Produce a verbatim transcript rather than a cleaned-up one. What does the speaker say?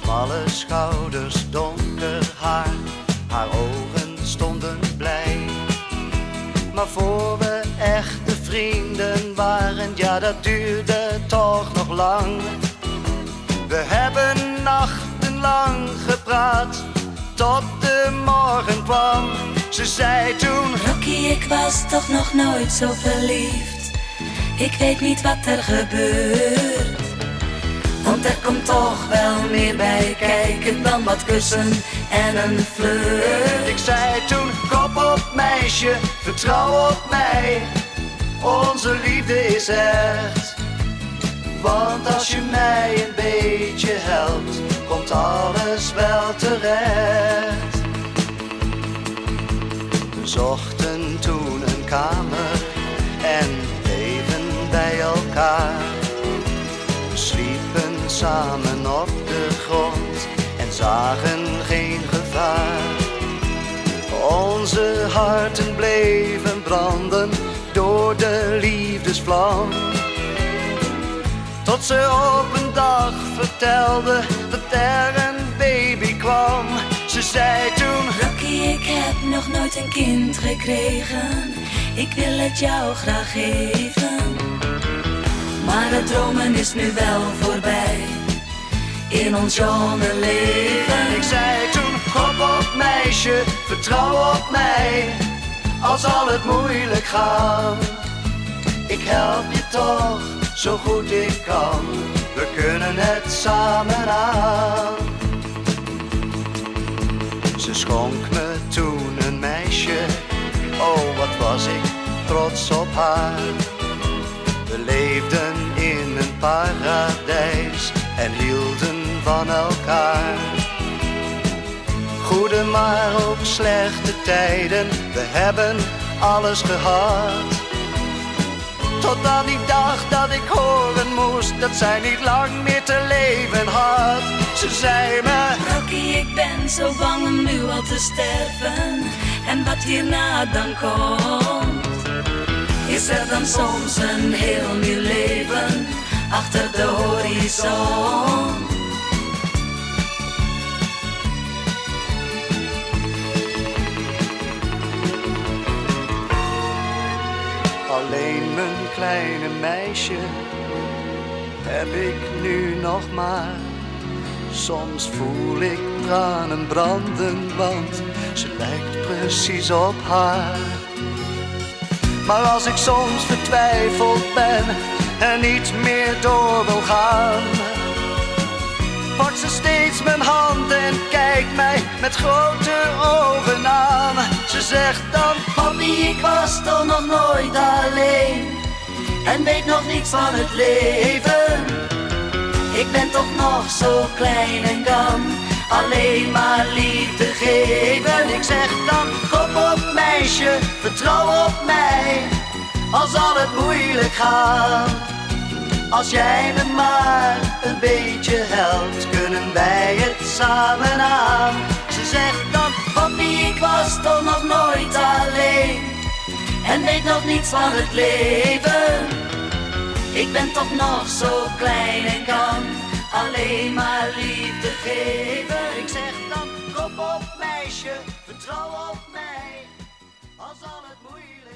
Smalle schouders, donker haar, haar ogen stonden blij. Maar voor we echte vrienden waren, ja dat duurde toch nog lang. We hebben nachtenlang gepraat, tot de morgen kwam. Ze zei toen: Rocky, ik was toch nog nooit zo verliefd. Ik weet niet wat er gebeurt, want er komt toch wel meer bij kijken dan wat kussen en een flirt. Ik zei toen: kop op meisje, vertrouw op mij. Onze liefde is echt. Want als je mij een beetje helpt, komt alles wel terecht. We zochten toen een kamer en bleven bij elkaar. We sliepen samen op de grond en zagen geen gevaar. Onze harten bleven branden door de liefdesvlam. Tot ze op een dag vertelde dat er een baby kwam. Ze zei toen: Rocky, ik heb nog nooit een kind gekregen. Ik wil het jou graag geven. Maar het dromen is nu wel voorbij in ons jonge leven. Ik zei toen: kop op meisje, vertrouw op mij. Al zal het moeilijk gaan, ik help je toch zo goed ik kan. We kunnen het samen aan. Ze schonk me toen een meisje, oh wat was ik trots op haar. We leefden in een paradijs en hielden van elkaar. Goede maar ook slechte tijden, we hebben alles gehad. Tot aan die dag dat ik horen moest dat zij niet lang meer te leven had. Ze zei me: Rocky, ik ben zo bang om nu al te sterven. En wat hierna dan komt, is er dan soms een heel nieuw leven achter de horizon. Alleen mijn kleine meisje heb ik nu nog maar. Soms voel ik tranen branden, want ze lijkt precies op haar. Maar als ik soms vertwijfeld ben en niet meer door wil gaan, pakt ze steeds mijn hand en kijkt mij met grote ogen aan. Ze zegt dan: Papi, ik was toch nog nooit alleen en weet nog niets van het leven. Ik ben toch nog zo klein en kan alleen maar liefde geven. Ik zeg dan: kop op meisje, vertrouw op mij. Al zal het moeilijk gaan, als jij me maar een beetje helpt, kunnen wij het samen aan. Ze zegt dan: papi, ik was toch nog nooit alleen en weet nog niets van het leven. Ik ben toch nog zo klein en kan alleen maar liefde geven. Ik zeg dan: kop op meisje, vertrouw op mij. Al zal het moeilijk